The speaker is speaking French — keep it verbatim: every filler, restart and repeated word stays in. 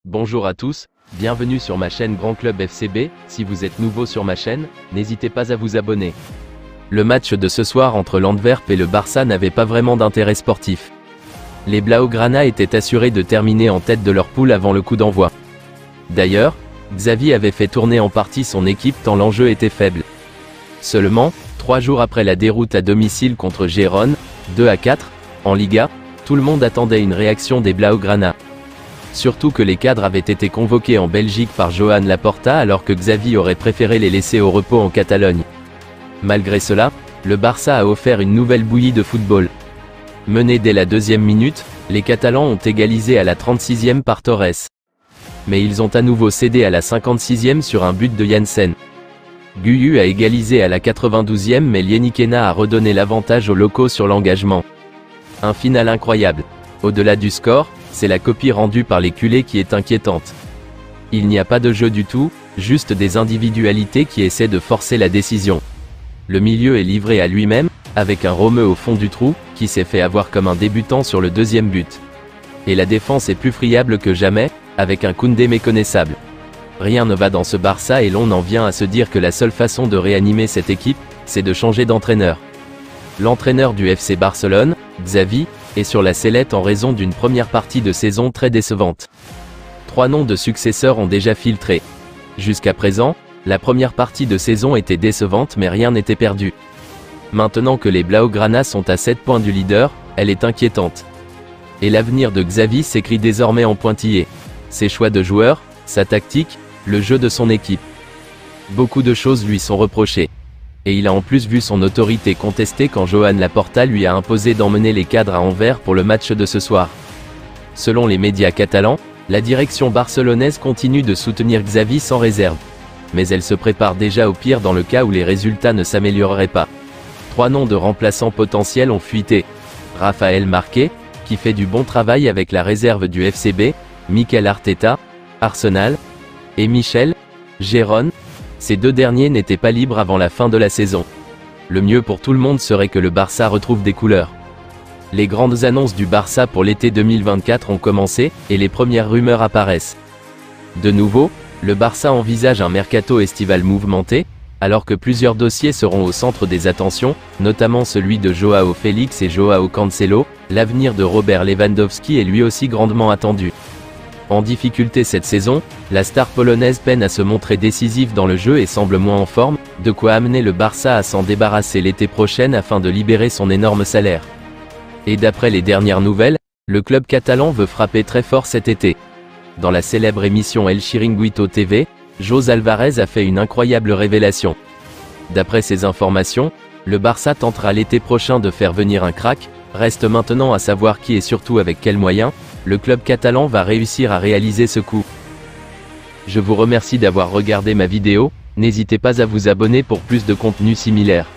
Bonjour à tous, bienvenue sur ma chaîne Grand Club F C B. Si vous êtes nouveau sur ma chaîne, n'hésitez pas à vous abonner. Le match de ce soir entre l'Antwerp et le Barça n'avait pas vraiment d'intérêt sportif. Les Blaugrana étaient assurés de terminer en tête de leur poule avant le coup d'envoi. D'ailleurs, Xavi avait fait tourner en partie son équipe tant l'enjeu était faible. Seulement, trois jours après la déroute à domicile contre Gérone, deux à quatre, en Liga, tout le monde attendait une réaction des Blaugrana. Surtout que les cadres avaient été convoqués en Belgique par Joan Laporta alors que Xavi aurait préféré les laisser au repos en Catalogne. Malgré cela, le Barça a offert une nouvelle bouillie de football. Menés dès la deuxième minute, les Catalans ont égalisé à la trente-sixième par Torres. Mais ils ont à nouveau cédé à la cinquante-sixième sur un but de Janssen. Guyu a égalisé à la quatre-vingt-douzième mais Lienikena a redonné l'avantage aux locaux sur l'engagement. Un final incroyable. Au-delà du score, c'est la copie rendue par les culés qui est inquiétante. Il n'y a pas de jeu du tout, juste des individualités qui essaient de forcer la décision. Le milieu est livré à lui-même, avec un Romeu au fond du trou, qui s'est fait avoir comme un débutant sur le deuxième but. Et la défense est plus friable que jamais, avec un Koundé méconnaissable. Rien ne va dans ce Barça et l'on en vient à se dire que la seule façon de réanimer cette équipe, c'est de changer d'entraîneur. L'entraîneur du F C Barcelone, Xavi, est sur la sellette en raison d'une première partie de saison très décevante. Trois noms de successeurs ont déjà filtré. Jusqu'à présent, la première partie de saison était décevante mais rien n'était perdu. Maintenant que les Blaugrana sont à sept points du leader, elle est inquiétante. Et l'avenir de Xavi s'écrit désormais en pointillé. Ses choix de joueurs, sa tactique, le jeu de son équipe. Beaucoup de choses lui sont reprochées. Et il a en plus vu son autorité contestée quand Joan Laporta lui a imposé d'emmener les cadres à Anvers pour le match de ce soir. Selon les médias catalans, la direction barcelonaise continue de soutenir Xavi sans réserve. Mais elle se prépare déjà au pire dans le cas où les résultats ne s'amélioreraient pas. Trois noms de remplaçants potentiels ont fuité. Raphaël Marquet, qui fait du bon travail avec la réserve du F C B, Mikel Arteta, Arsenal, et Michel, Gérone. Ces deux derniers n'étaient pas libres avant la fin de la saison. Le mieux pour tout le monde serait que le Barça retrouve des couleurs. Les grandes annonces du Barça pour l'été deux mille vingt-quatre ont commencé, et les premières rumeurs apparaissent. De nouveau, le Barça envisage un mercato estival mouvementé, alors que plusieurs dossiers seront au centre des attentions, notamment celui de Joao Félix et Joao Cancelo. L'avenir de Robert Lewandowski est lui aussi grandement attendu. En difficulté cette saison, la star polonaise peine à se montrer décisive dans le jeu et semble moins en forme, de quoi amener le Barça à s'en débarrasser l'été prochain afin de libérer son énorme salaire. Et d'après les dernières nouvelles, le club catalan veut frapper très fort cet été. Dans la célèbre émission El Chiringuito T V, José Alvarez a fait une incroyable révélation. D'après ces informations, le Barça tentera l'été prochain de faire venir un crack, reste maintenant à savoir qui et surtout avec quels moyens, le club catalan va réussir à réaliser ce coup. Je vous remercie d'avoir regardé ma vidéo, n'hésitez pas à vous abonner pour plus de contenu similaire.